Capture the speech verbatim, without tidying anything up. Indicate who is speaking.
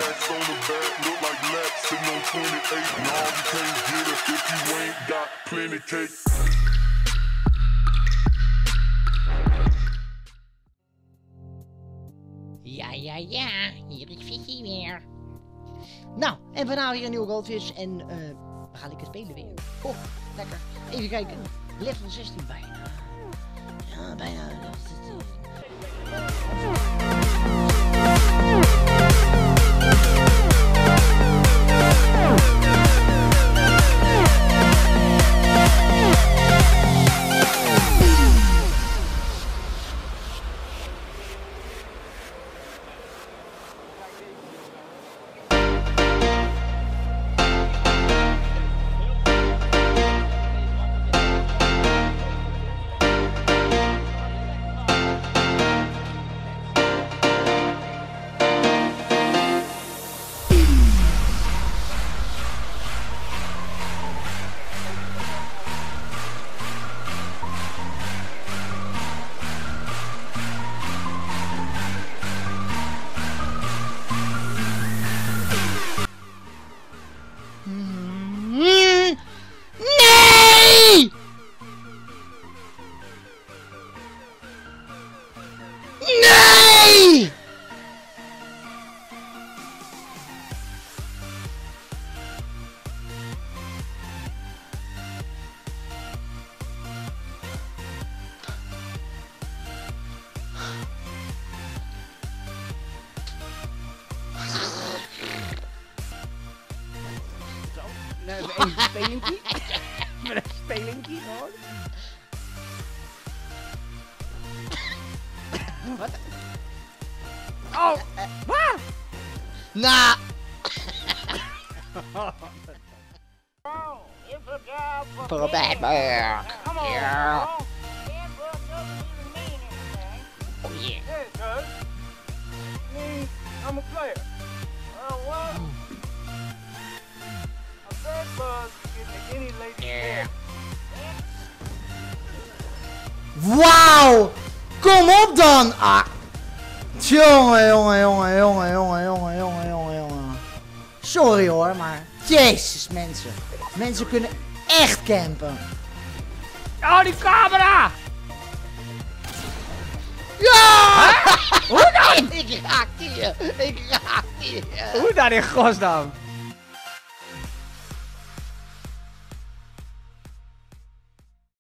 Speaker 1: Stacks on the back, look like laps, sitting on twenty-eight. Nah, you can't get it if you ain't got plenty cake.
Speaker 2: Ja, ja, ja, hier is Vissie weer. Nou, en vandaag weer een nieuwe goldvis en uh, we gaan lekker spelen weer. Oh, lekker. Even kijken. Level zestien bijna. Ja, bijna.
Speaker 3: Nou, even een spelinkie. Met een spelinkie gewoon. Wat? Oh! Waar?
Speaker 2: Nou! Probeer maar. Ja. Oh yeah.
Speaker 4: I'm a player. Oh, what? A bad buzz can any lady.
Speaker 2: Yeah. Wauw! Kom op dan! Ah. Jongen, jongen, jongen, jongen, jongen, jongen, jongen, jongen, jongen. Sorry hoor, maar... Jezus, mensen. Mensen kunnen echt campen.
Speaker 3: Oh, die camera!
Speaker 2: Ja!
Speaker 3: Hoe dan?
Speaker 2: Ik raak die je. Ik raak die je.
Speaker 3: Hoe dan in godsnaam?